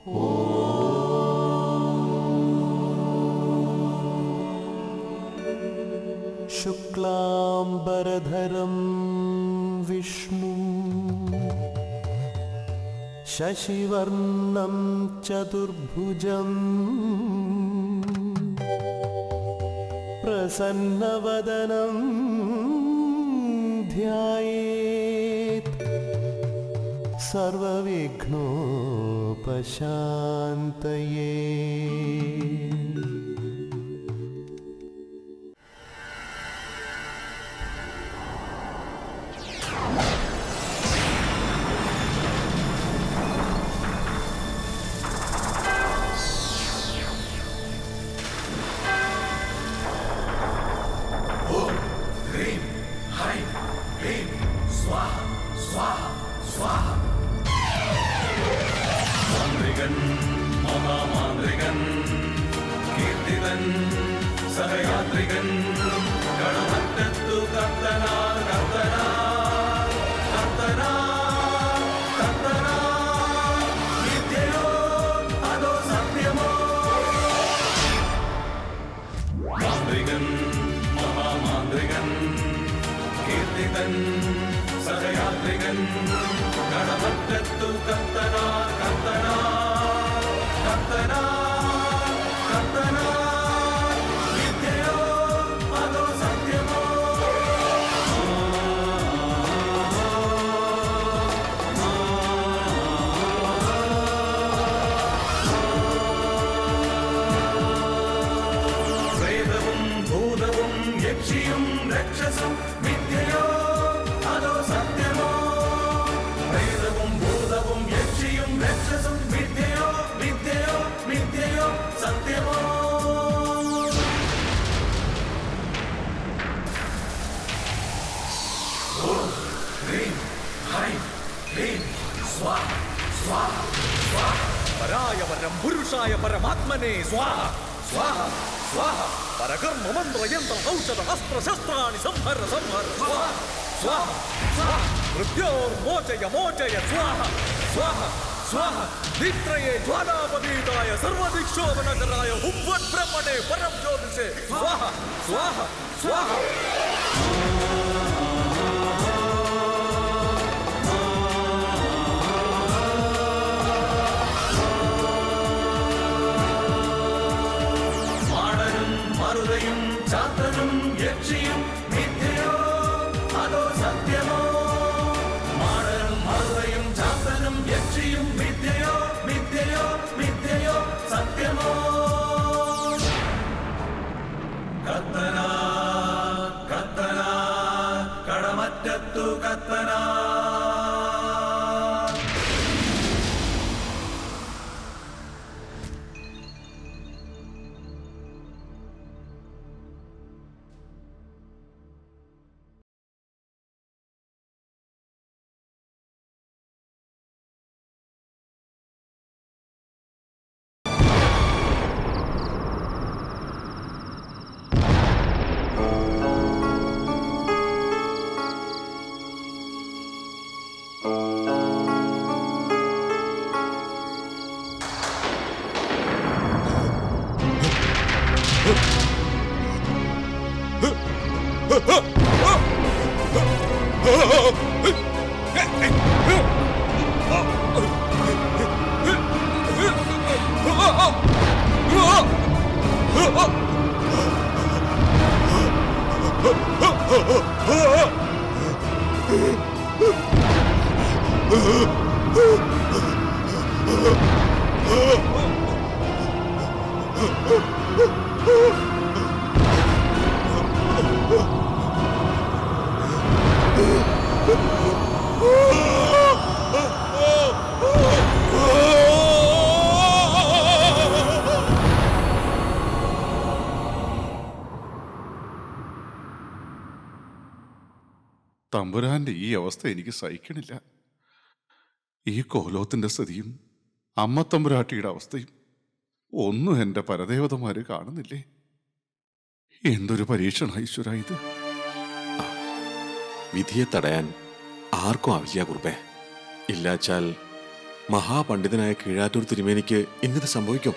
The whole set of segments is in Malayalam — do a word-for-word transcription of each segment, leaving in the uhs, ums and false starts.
ശുക്ലാംബരധരം വിഷ്ണു ശശിവർണം ചതുർഭുജം പ്രസന്നവദനം ധ്യായേത് സർവവിഘ്നോപശാന്തയേ. മഹാമാന്ത്രികൻ കീർത്തിതൻ സഹയാത്രികൻ കടമറ്റത്തു കത്തനാർ കത്തനാർ കത്തനാർ കത്തനാർ വിദ്യയോ അതോ സത്യമോ. മാന്ത്രികൻ മഹാമാന്ത്രികൻ കീർത്തിതൻ സഹയാത്രികൻ കടമറ്റത്തു കത്തനാർ കത്തനാർ കത്തനാർ കത്തനാർ വിദ്യയോ അതോ സത്യമോ. പ്രേതവും ഭൂതവും യക്ഷിയും രക്ഷസും വിദ്യയോ അതോ സത്യമോ. പ്രേതവും ഭൂതവും യക്ഷിയും രക്ഷസും വിദ്യയോ വിദ്യയോ വിദ്യയോ സത്യമോ. ഓം ഹ്രീം ഹൈം ക്ലീം സ്വാഹ സ്വാഹ സ്വാഹ. പരായ പരം പുരുഷായ പരമാത്മനെ സ്വാഹ സ്വാഹ സ്വാഹ. പരകർമ്മ മന്ത്ര യന്ത്ര ഔഷധ അസ്ത്ര ശസ്ത്രാണി സംഹര സംഹര സ്വാഹ സ്വാഹ സ്വാഹ. മൃത്യോർമോചയ മോചയ സ്വാഹ സ്വാഹ സ്വാഹ. നിത്രയേ ജ്വാലാപതീതായ സർവദിക്ഷോപനകരായ ഹുവ്വത് ബ്രഹ്മണേ പരം ജ്യോതിഷേ സ്വാഹ സ്വാഹ സ്വാഹ. മാടനും മറുതയും ചാത്തനും യക്ഷിയും വിദ്യയോ അതോ സത്യമോ. മാടനും മറുതയും ചാത്തനും യക്ഷിയും വിദ്യയോ വിദ്യയോ വിദ്യയോ സത്യമോ. കത്തനാർ കത്തനാർ കടമറ്റത്തു കത്തനാർ. തമ്പുരാന്റെ ഈ അവസ്ഥ എനിക്ക് സഹിക്കണില്ല. ഈ കോലോത്തിന്റെ സ്ഥിതിയും അമ്മ തമ്പുരാട്ടിയുടെ അവസ്ഥയും ഒന്നും എൻ്റെ പരദേവതമാര് കാണുന്നില്ലേ? എന്തൊരു പരീക്ഷണ ഈശ്വര ഇത്. വിധിയെ തടയാൻ ആർക്കും ആവില്ല കുറുപ്പേ. ഇല്ലാച്ചാൽ മഹാപണ്ഡിതനായ കീഴാറ്റൂർ തിരുമേനിക്ക് ഇങ്ങനെ സംഭവിക്കും?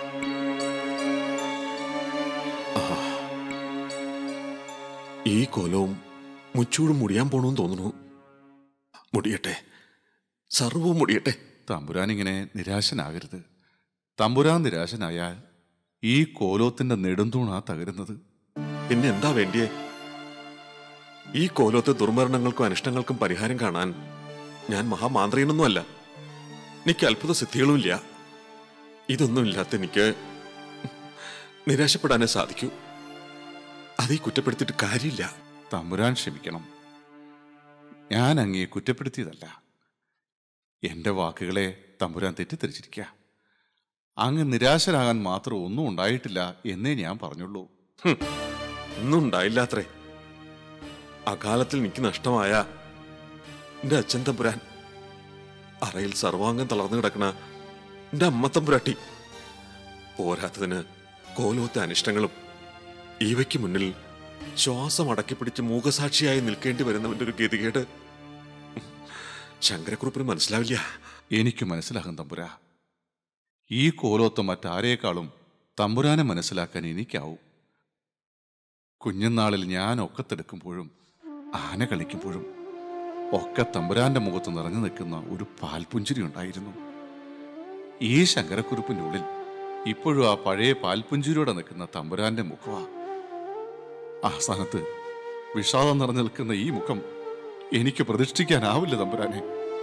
ഈ കോലവും മുച്ചൂടും മുടിയാൻ പോണെന്ന് തോന്നുന്നു. മുടിയട്ടെ, സർവവും മുടിയട്ടെ. തമ്പുരാൻ ഇങ്ങനെ നിരാശനാകരുത്. തമ്പുരാൻ നിരാശനായാൽ ഈ കോലോത്തിന്റെ നെടുന്തൂണാ തകരുന്നത്. പിന്നെ എന്താ വേണ്ടിയേ? ഈ കോലത്തെ ദുർമരണങ്ങൾക്കും അനിഷ്ടങ്ങൾക്കും പരിഹാരം കാണാൻ ഞാൻ മഹാമാന്ത്രിയനൊന്നുമല്ല. എനിക്ക് അത്ഭുത സിദ്ധികളുമില്ല. ഇതൊന്നുമില്ലാത്ത എനിക്ക് നിരാശപ്പെടാനേ സാധിക്കൂ. അതീ കുറ്റപ്പെടുത്തിയിട്ട് കാര്യമില്ല. തമ്പുരാൻ ക്ഷമിക്കണം. ഞാൻ അങ്ങയെ കുറ്റപ്പെടുത്തിയതല്ല. എൻ്റെ വാക്കുകളെ തമ്പുരാൻ തെറ്റിദ്ധരിച്ചിരിക്കുക. അങ്ങ് നിരാശരാകാൻ മാത്രം ഒന്നും ഉണ്ടായിട്ടില്ല എന്നേ ഞാൻ പറഞ്ഞുള്ളൂ. ഒന്നും ഉണ്ടായില്ലാത്രേ. അകാലത്തിൽ എനിക്ക് നഷ്ടമായ എന്റെ അച്ഛൻ തമ്പുരാൻ, അറയിൽ സർവാംഗം തളർന്നു കിടക്കണ എന്റെ അമ്മ തമ്പുരാട്ടി, പോരാത്തതിന് കോലോത്തെ അനിഷ്ടങ്ങളും, ഈവയ്ക്ക് മുന്നിൽ ശ്വാസം അടക്കിപ്പിടിച്ച് മൂകസാക്ഷിയായി നിൽക്കേണ്ടി വരുന്നവന്റെ ഒരു ഗതികേട് ശങ്കരക്കുറുപ്പിന് മനസ്സിലാവില്ല. എനിക്ക് മനസ്സിലാകും തമ്പുരാ. ഈ കോലോത്ത് മറ്റാരേക്കാളും തമ്പുരാനെ മനസ്സിലാക്കാൻ എനിക്കാവും. കുഞ്ഞുനാളിൽ ഞാൻ ഒക്കത്തെടുക്കുമ്പോഴും ആന കളിക്കുമ്പോഴും ഒക്കെ തമ്പുരാന്റെ മുഖത്ത് നിറഞ്ഞു നിൽക്കുന്ന ഒരു പാൽപുഞ്ചിരി ഉണ്ടായിരുന്നു. ഈ ശങ്കരക്കുറുപ്പിന്റെ ഉള്ളിൽ ഇപ്പോഴും ആ പഴയ പാൽപുഞ്ചിരിയോടെ നിൽക്കുന്ന തമ്പുരാന്റെ മുഖമാ. ആ സ്ഥാനത്ത് വിഷാദം നിറഞ്ഞു നിൽക്കുന്ന ഈ മുഖം എനിക്ക് പ്രതിഷ്ഠിക്കാനാവില്ല തമ്പുരാനെ.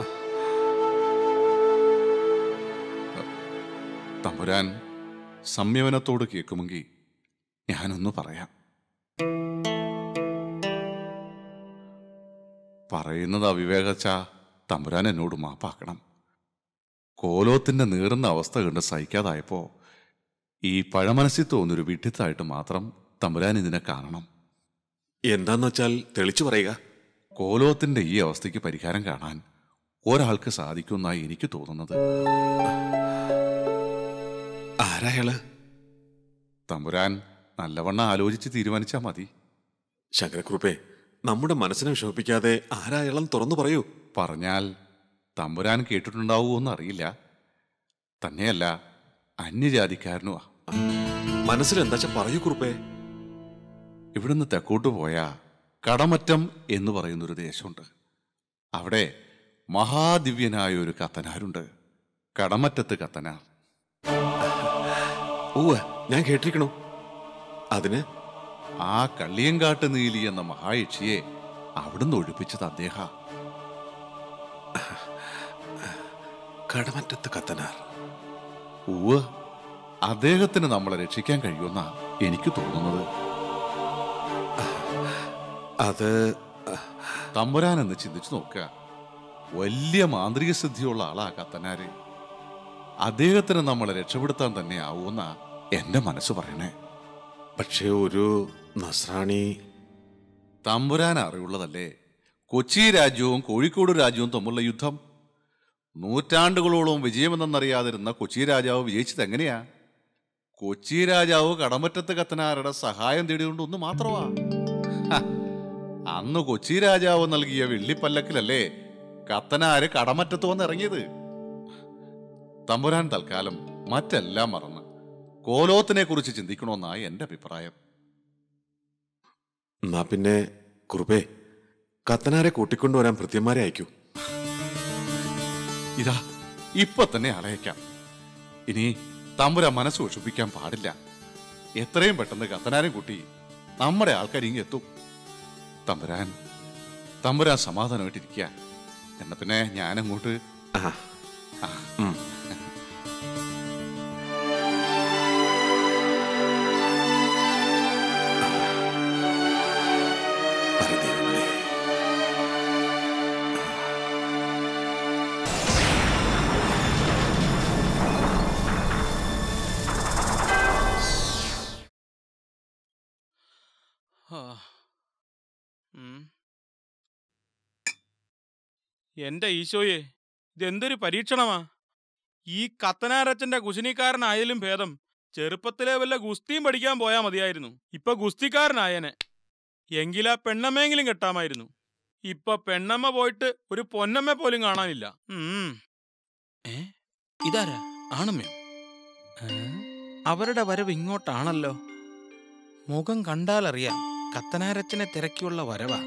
തമ്പുരാൻ സംയമനത്തോട് കേൾക്കുമെങ്കിൽ ഞാനൊന്ന് പറയാം. പറയുന്നത് അവിവേകച്ച തമ്പുരാൻ എന്നോട് മാപ്പാക്കണം. കോലോത്തിന്റെ നീറുന്ന അവസ്ഥ കണ്ട് സഹിക്കാതായപ്പോ ഈ പഴമനസ്സിൽ തോന്നൊരു വിഡ്ഢിത്തായിട്ട് മാത്രം തമ്പുരാൻ ഇതിനെ കാണണം. എന്താന്ന് വെച്ചാൽ തെളിച്ചു പറയുക. കോലോത്തിന്റെ ഈ അവസ്ഥയ്ക്ക് പരിഹാരം കാണാൻ ഒരാൾക്ക് സാധിക്കുമെന്നായി എനിക്ക് തോന്നുന്നത്. ആരായാള്? തമ്പുരാൻ നല്ലവണ്ണം ആലോചിച്ച് തീരുമാനിച്ചാൽ മതി. ശങ്കരക്കുറുപ്പേ, നമ്മുടെ മനസ്സിനെ വിഷമിപ്പിക്കാതെ ആരായാളും തുറന്നു പറയൂ. പറഞ്ഞാൽ തമ്പുരാൻ കേട്ടിട്ടുണ്ടാവുമെന്ന് അറിയില്ല. തന്നെയല്ല, അന്യജാതിക്കാരനുമാ. മനസ്സിലെന്താച്ച പറയൂ കുറുപ്പേ. ഇവിടുന്ന് തെക്കോട്ട് പോയാ കടമറ്റം എന്ന് പറയുന്നൊരു ദേശമുണ്ട്. അവിടെ മഹാദിവ്യനായ ഒരു കത്തനാരുണ്ട്. കടമറ്റത്ത് കത്തനാർ. ഓ, ഞാൻ കേട്ടിരിക്കണു. അതിന് ആ കള്ളിയങ്കാട്ട് നീലി എന്ന മഹായക്ഷിയെ അവിടുന്ന് ഒഴിപ്പിച്ചത് അദ്ദേഹ. കടമറ്റത്ത് കത്തനാർ. ഉവ്വ്, അദ്ദേഹത്തിന് നമ്മളെ രക്ഷിക്കാൻ കഴിയുമെന്നാ എനിക്ക് തോന്നുന്നത്. അത് തമ്പുരാനെന്ന് ചിന്തിച്ചു നോക്കുക. വലിയ മാന്ത്രിക സിദ്ധിയുള്ള ആളാ കത്തനാര്. അദ്ദേഹത്തിന് നമ്മളെ രക്ഷപ്പെടുത്താൻ തന്നെ ആവൂന്നാ എന്റെ മനസ്സ് പറയണേ. പക്ഷേ ഒരു നസ്രാണി തമ്പുരാൻ അറിവുള്ളതല്ലേ കൊച്ചി രാജ്യവും കോഴിക്കോട് രാജ്യവും തമ്മിലുള്ള യുദ്ധം. നൂറ്റാണ്ടുകളോളം വിജയമെന്നറിയാതിരുന്ന കൊച്ചി രാജാവ് വിജയിച്ചത് എങ്ങനെയാ? കൊച്ചി രാജാവ് കടമറ്റത്ത് കത്തനാരുടെ സഹായം തേടിയതുകൊണ്ട് ഒന്ന് മാത്രമാ. അന്ന് കൊച്ചി രാജാവ് നൽകിയ വെള്ളിപ്പല്ലക്കിലല്ലേ കത്തനാര് കടമറ്റത്ത് വന്ന് ഇറങ്ങിയത്. തമ്പുരാൻ തൽക്കാലം മറ്റെല്ലാം മറന്ന് കോലോത്തിനെ കുറിച്ച് ചിന്തിക്കണമെന്നാണ് എന്റെ അഭിപ്രായം. എന്നാ പിന്നെ കുറുപ്പേ, കത്തനാരെ കൂട്ടിക്കൊണ്ടുവരാൻ ഭൃത്യന്മാരെ അയക്കൂ. ഇതാ ഇപ്പൊ തന്നെ അളയക്കാം. ഇനി തമ്പുരാൻ മനസ്സ് വിഷമിപ്പിക്കാൻ പാടില്ല. എത്രയും പെട്ടെന്ന് കത്തനാരെ കൂട്ടി നമ്മുടെ ആൾക്കാർ ഇങ്ങ് എത്തും. തമ്പുരാൻ തമ്പുരാൻ സമാധാനമായിട്ടിരിക്കുക. എന്നാ പിന്നെ ഞാനങ്ങോട്ട്. ആ ആ എന്റെ ഈശോയെ, ഇതെന്തൊരു പരീക്ഷണമാ! ഈ കത്തനാരച്ചന്റെ കുശിനിക്കാരനായാലും ഭേദം ചെറുപ്പത്തിലെ വല്ല ഗുസ്തിയും പഠിക്കാൻ പോയാ മതിയായിരുന്നു. ഇപ്പൊ ഗുസ്തിക്കാരനായനെ. എങ്കിലാ പെണ്ണമ്മയെങ്കിലും കെട്ടാമായിരുന്നു. ഇപ്പൊ പെണ്ണമ്മ പോയിട്ട് ഒരു പൊന്നമ്മ പോലും കാണാനില്ല. ഉം ഏ ഇതാരാ? ആണമ്മയോ? അവരുടെ വരവ് ഇങ്ങോട്ടാണല്ലോ. മുഖം കണ്ടാലറിയാം കത്തനാരച്ചനെ തിരക്കിയുള്ള വരവാ.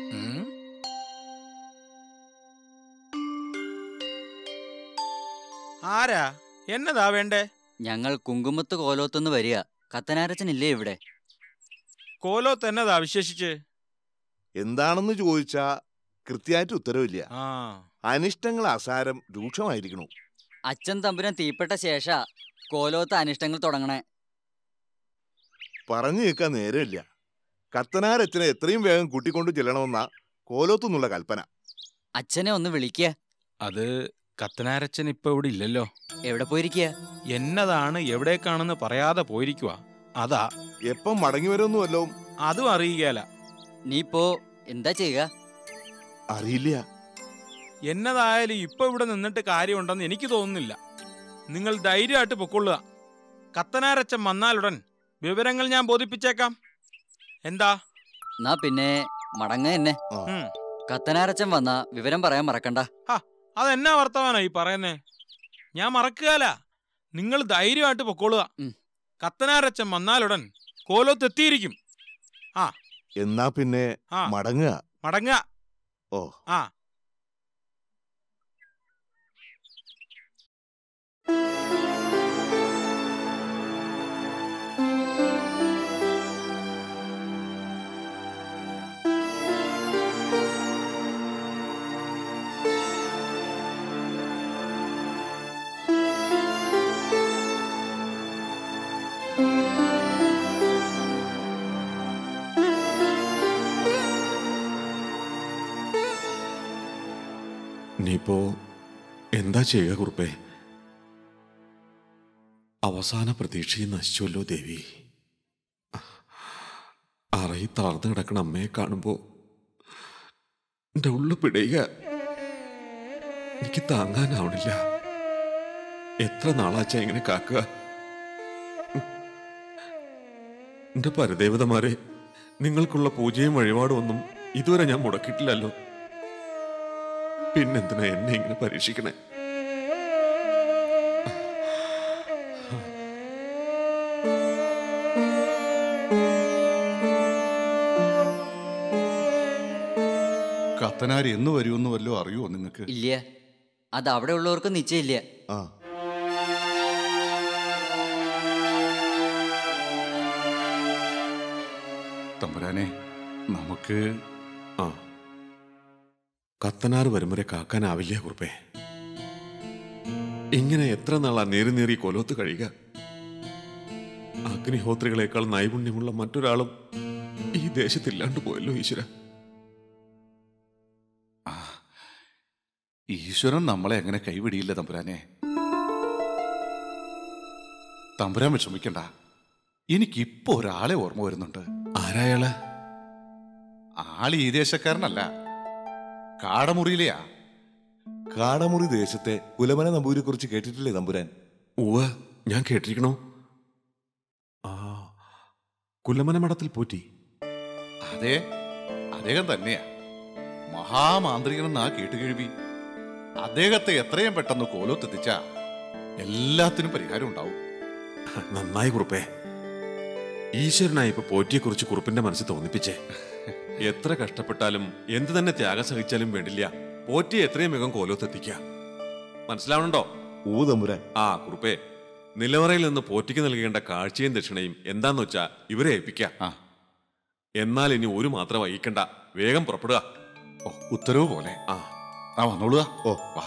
ആരാ? എന്നതാ വേണ്ടേ? ഞങ്ങൾ കുങ്കുമത്ത് കോലോത്തുനിന്ന് വരിക. കത്തനാരച്ചനില്ലേ ഇവിടെ? കോലോത്ത് എന്നതാ വിശേഷിച്ച്? എന്താണെന്ന് ചോദിച്ചാ കൃത്യമായിട്ട് ഉത്തരവില്ല. ആ അനിഷ്ടങ്ങൾ അസാരം രൂക്ഷമായിരിക്കണു. അച്ഛൻ തമ്പുരാൻ തീപ്പെട്ട ശേഷ കോലോത്ത് അനിഷ്ടങ്ങൾ തുടങ്ങണേ. പറഞ്ഞു കേൾക്കാൻ നേരമില്ല. കത്തനാരച്ഛനെ എത്രയും വേഗം കൂട്ടിക്കൊണ്ടു ചെല്ലണമെന്നാ കോലോത്തുനിന്നുള്ള കൽപ്പന. അച്ഛനെ ഒന്ന് വിളിക്കുക. അത് കത്തനാരച്ചൻ ഇപ്പൊ ഇവിടെ ഇല്ലല്ലോ. എവിടെ പോയിരിക്കുക? എന്നതാണ് എവിടേക്കാണെന്ന് പറയാതെ പോയിരിക്കുക. അതാ. എപ്പം മടങ്ങി വരുമെന്നുമല്ലോ? അതും അറിയുകയല്ല. നീ ഇപ്പോ എന്താ ചെയ്യുക? അറിയില്ല. എന്നതായാലും ഇപ്പൊ ഇവിടെ നിന്നിട്ട് കാര്യമുണ്ടെന്ന് എനിക്ക് തോന്നുന്നില്ല. നിങ്ങൾ ധൈര്യമായിട്ട് പൊക്കൊള്ളുക. കത്തനാരച്ചൻ വന്നാലുടൻ വിവരങ്ങൾ ഞാൻ ബോധിപ്പിച്ചേക്കാം. എന്താ? എന്നാ പിന്നെ മടങ്ങ തന്നെ. കത്തനാരച്ചൻ വന്ന വിവരം പറയാൻ മറക്കണ്ട. അതെന്നാ വർത്തമാനാ ഈ പറയുന്നേ? ഞാൻ മറക്കുകയല്ല. നിങ്ങൾ ധൈര്യമായിട്ട് പൊക്കോളുക. കത്തനാരച്ചൻ വന്നാലുടൻ കോലോത്തെത്തിയിരിക്കും. ആ എന്നാ പിന്നെ മടങ്ങുക. മടങ്ങുക. ഓ ആ നീപ്പോ എന്താ ചെയ്യുക കുറുപ്പേ? അവസാന പ്രതീക്ഷയും നശിച്ചുവല്ലോ ദേവി. അറയി തളർന്നു കിടക്കണ അമ്മയെ കാണുമ്പോ എന്റെ ഉള്ളു പിടയുക. എനിക്ക് താങ്ങാനാവണില്ല. എത്ര നാളാച്ചാ ഇങ്ങനെ കാക്കുക? എന്റെ പരദേവതമാരെ, നിങ്ങൾക്കുള്ള പൂജയും വഴിപാടും ഒന്നും ഇതുവരെ ഞാൻ മുടക്കിയിട്ടില്ലല്ലോ. പിന്നെന്തിനാ എന്നെ ഇങ്ങനെ പരീക്ഷിക്കണേ? കത്തനാർ എന്ന് വരുമെന്ന് വല്ലോ അറിയുമോ നിങ്ങൾക്ക്? ഇല്ല, അത് അവിടെ ഉള്ളവർക്ക് നിശ്ചയില്ല. ആ തമ്പുരാനെ, നമുക്ക് ആ കത്തനാർ വരും വരെ കാക്കാനാവില്ല കുറുപ്പേ. ഇങ്ങനെ എത്ര നാളാ നേറി നേറി കൊലോത്ത് കഴിയുക? അഗ്നിഹോത്രികളെക്കാൾ നൈപുണ്യമുള്ള മറ്റൊരാളും ഈ ദേശത്തില്ലാണ്ട് പോയല്ലോ ഈശ്വര. ഈശ്വരൻ നമ്മളെ എങ്ങനെ കൈവിടിയില്ല തമ്പുരാനെ. തമ്പുരാൻ വിഷമിക്കണ്ട. എനിക്കിപ്പോ ഒരാളെ ഓർമ്മ വരുന്നുണ്ട്. ആരായാള്? ആള് ഈ ദേശക്കാരനല്ല, കാടമുറിയിലെയാ. കാടമുറി ദേശത്തെ കുലമന നമ്പൂരിനെ കുറിച്ച് കേട്ടിട്ടില്ലേ തമ്പുരാൻ? ഉവ്വ, ഞാൻ കേട്ടിരിക്കണോ. ആ കുലമന മഠത്തിൽ പോറ്റി. അതെ, അദ്ദേഹം തന്നെയാ. മഹാമാന്ത്രികനെന്നാ കേട്ടുകേഴ്വി. അദ്ദേഹത്തെ എത്രയും പെട്ടെന്ന് കോലോത്തെത്തിച്ച എല്ലാത്തിനും പരിഹാരം ഉണ്ടാവും. നന്നായി കുറുപ്പേ. ഈശ്വരനായി ഇപ്പൊ പോറ്റിയെക്കുറിച്ച് കുറുപ്പിന്റെ മനസ്സിൽ തോന്നിപ്പിച്ചേ. എത്ര കഷ്ടപ്പെട്ടാലും എന്ത് തന്നെ ത്യാഗം സഹിച്ചാലും വേണ്ടില്ല, പോറ്റിയെ എത്രയും വേഗം കോലോത്തെത്തിക്കുക. മനസ്സിലാവണുണ്ടോ? ഊ തമ്പുരാൻ. ആ കുറുപ്പേ, നിലവറയിൽ നിന്ന് പോറ്റിക്ക് നൽകേണ്ട കാഴ്ചയും ദക്ഷിണയും എന്താന്ന് വെച്ചാ ഇവരെ ഏൽപ്പിക്കാം. എന്നാൽ ഇനി ഒരു മാത്രം വൈകിക്കണ്ട, വേഗം പുറപ്പെടുക. ഓ, ഉത്തരവ് പോലെ. ആ ആ വന്നോളുക. ഓ വാ.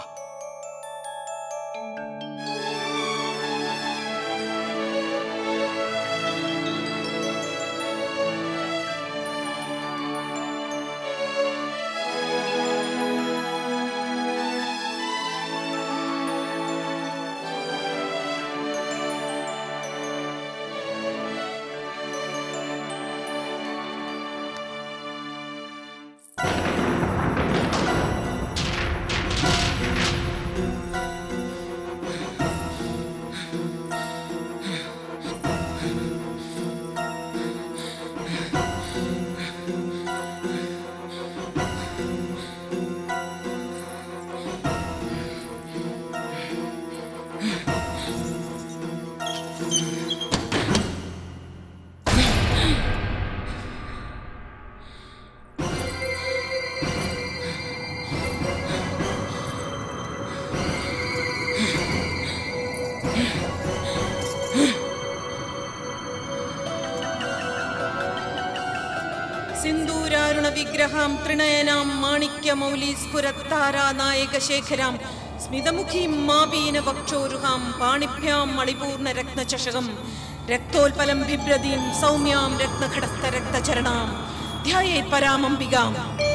സിന്ദൂരാരുണ വിഗ്രഹാം ത്രിനയനാം മാണിക്യമൗലി സ്ഫുരത്താരാ നായകശേഖരാം സ്മിതമുഖീം മാപീന വക്ഷോരുഹാം പാണിഭ്യാം മളിപൂർണ രത്നചഷകം രക്തോൽപലം ബിഭ്രതീം സൗമ്യാം രത്നഘടസ്ഥ രക്തചരണാം ധ്യായേത് പരാമംബികാം.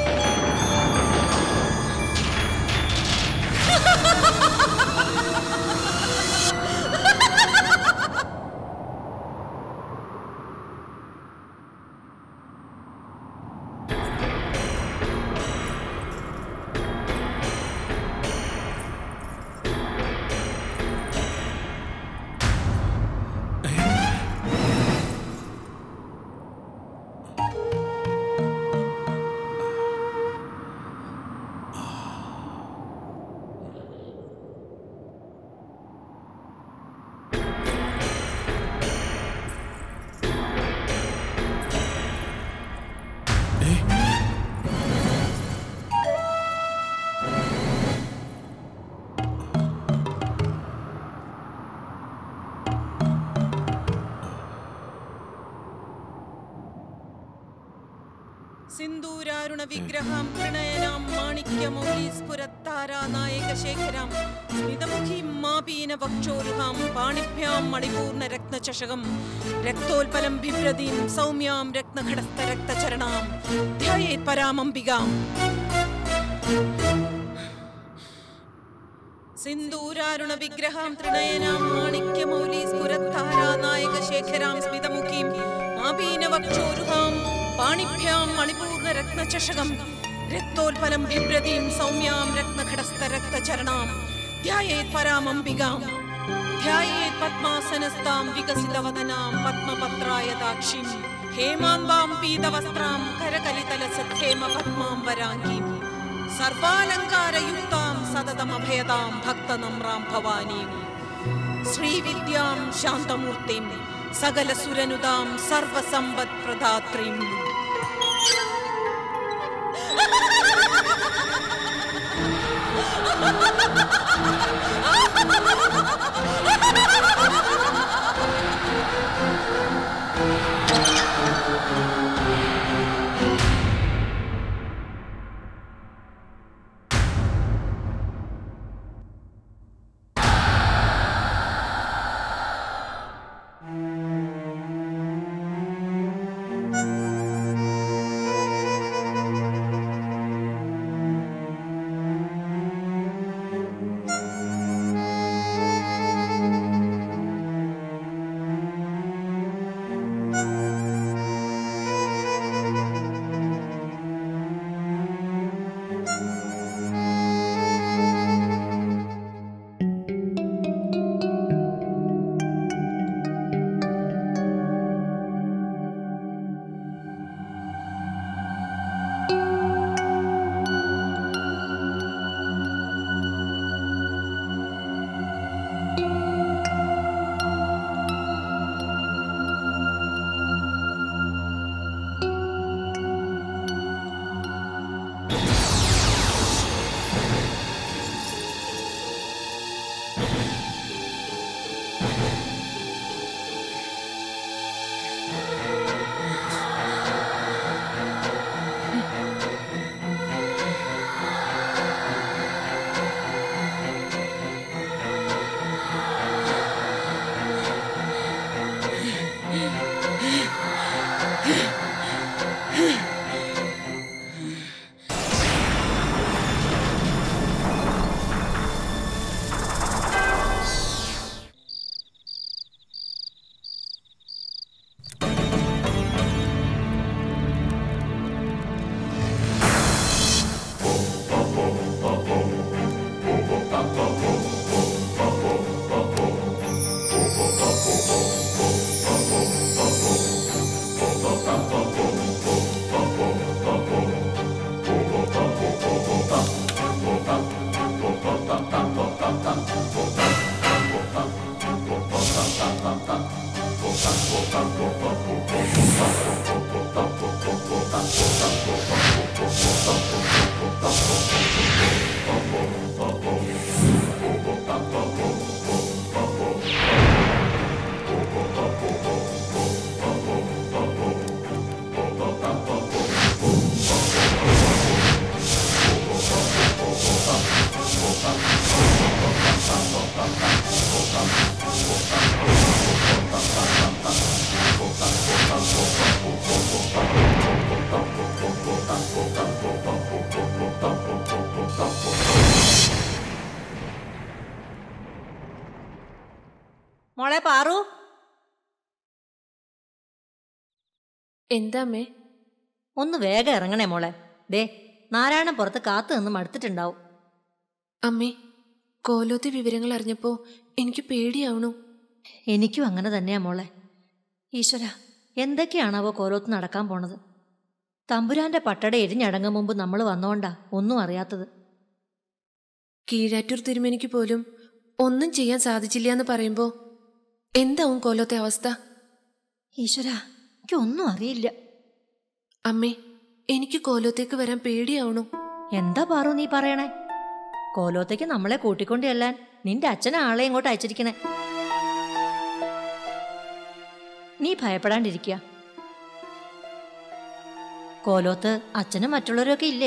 സിന്ദൂരാരുണ വിഗ്രഹാം പ്രണയനാം മാണിക്യമൗലി സ്ഫുരത്താരാ നായകശേഖരാം സ്മിതമുഖീം മാപീന വക്ഷോരുഹാം പാണിഭ്യാം മളിപൂർണ രത്നചഷകം രക്തോൽപലം ബിഭ്രതീം സൗമ്യാം രത്നഘടസ്ഥ രക്തചരണാം ധ്യായേത് പരാമംബികാം. സിന്ദൂരാരുണ വിഗ്രഹാം ത്രിനയനാം മാണിക്യമൗലി സ്ഫുരത്താരാ നായകശേഖരാം സ്മിതമുഖീം മാപീന വക്ഷോരുഹാം പാണിഭ്യാം മണിപൂർണ രത്നചഷകം രക്തോൽപലം ബിഭ്രതീം സൗമ്യാം രത്നഘടസ്ഥ രക്തചരണാം ധ്യായേത് പരാമംബികാം. ധ്യായേത് പദ്മാസനസ്ഥാം വികസിതവദനാം പദ്മപത്രായതാക്ഷീം ഹേമാംബാം പീതവസ്ത്രാം കരകലിതലസദ്ധേമ പദ്മാം വരാംഗീം സർവാലങ്കാരയുക്താം സതതമഭയതാം ഭക്തനമ്രാം ഭവാനീം ശ്രീവിദ്യാം ശാന്തമൂർത്തിം സകല സുരനുതാം സർവസമ്പത് പ്രദാത്രീം. പാറു. എന്താ അമ്മേ? ഒന്ന് വേഗം ഇറങ്ങണേ മോളെ. ദേ നാരായണൻ പുറത്ത് കാത്തു നിന്ന് മടുത്തിട്ടുണ്ടാവും. അമ്മേ, കോലോത്തെ വിവരങ്ങൾ അറിഞ്ഞപ്പോ എനിക്ക് പേടിയാവണു. എനിക്കും അങ്ങനെ തന്നെയാ മോളെ. ഈശ്വര, എന്തൊക്കെയാണാവോ കോലോത്ത് നടക്കാൻ പോണത്. തമ്പുരാന്റെ പട്ടട എരിഞ്ഞടങ്ങും മുമ്പ് നമ്മൾ വന്നോണ്ടാ ഒന്നും അറിയാത്തത്. കീഴാറ്റൂർ തിരുമേനിക്ക് പോലും ഒന്നും ചെയ്യാൻ സാധിച്ചില്ല എന്ന് പറയുമ്പോ എന്താവും കോലോത്തെ അവസ്ഥ? ഈശ്വര, എനിക്കൊന്നും അറിയില്ല. അമ്മേ, എനിക്ക് കോലോത്തേക്ക് വരാൻ പേടിയാവണു. എന്താ പാറു നീ പറയണേ? കോലോത്തേക്ക് നമ്മളെ കൂട്ടിക്കൊണ്ട് ചെല്ലാൻ നിന്റെ അച്ഛനെ ആളെ ഇങ്ങോട്ട് അയച്ചിരിക്കണേ. നീ ഭയപ്പെടാണ്ടിരിക്കുക. കോലോത്ത് അച്ഛനും മറ്റുള്ളവരൊക്കെ ഇല്ലേ?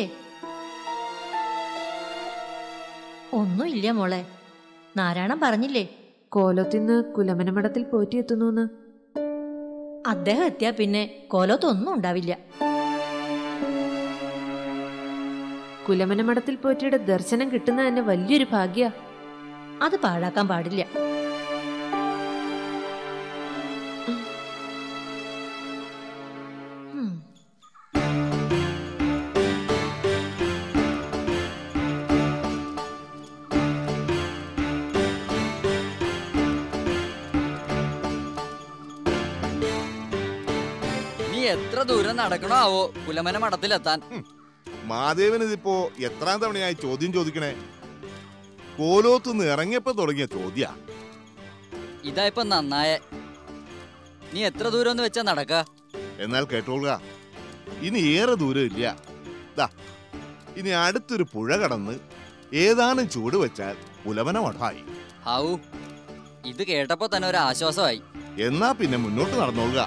ഒന്നും ഇല്ല മോളെ. നാരായണൻ പറഞ്ഞില്ലേ കോലോത്തിന്ന് കുലമനമഠത്തിൽ പോറ്റിയെത്തുന്നു. അദ്ദേഹം എത്തിയാ പിന്നെ കോലോത്തൊന്നും ഉണ്ടാവില്ല. കുലമനമഠത്തിൽ പോറ്റിയുടെ ദർശനം കിട്ടുന്ന തന്നെ വലിയൊരു ഭാഗ്യ. അത് പാഴാക്കാൻ പാടില്ല. എത്ര ദൂരം നടക്കണോ ആവോ കുലമന മഠത്തിലെത്താൻ? മാധേവൻ ഇതിപ്പോ എത്രാം തവണയായി ചോദ്യം ചോദിക്കണേ? കോലോത്തുനിന്ന് ഇറങ്ങിയപ്പോ തുടങ്ങിയ ചോദ്യ. ഇതാ ഇപ്പൊ നന്നായ. നീ എത്ര ദൂരം എന്ന് വെച്ചാ നടക്ക? എന്നാൽ കേട്ടോളുക, ഇനി ഏറെ ദൂരം ഇല്ല. ദാ ഇനി അടുത്തൊരു പുഴ കടന്ന് ഏതാനും ചൂട് വെച്ചാൽ കുലമന മഠമായി. ഹാവൂ, ഇത് കേട്ടപ്പോ തന്നെ ഒരു ആശ്വാസമായി. എന്നാ പിന്നെ മുന്നോട്ട് നടന്നോളുക.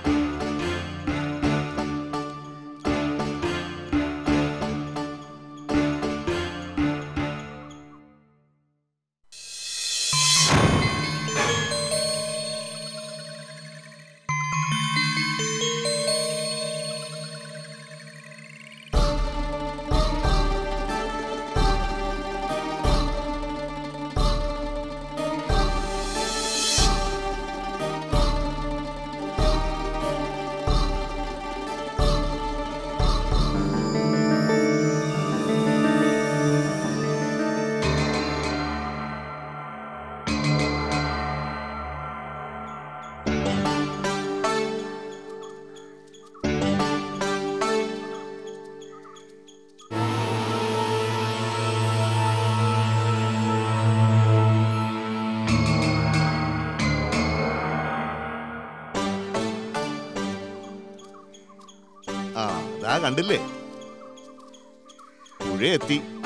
കണ്ടില്ലേ, പുഴ എത്തി.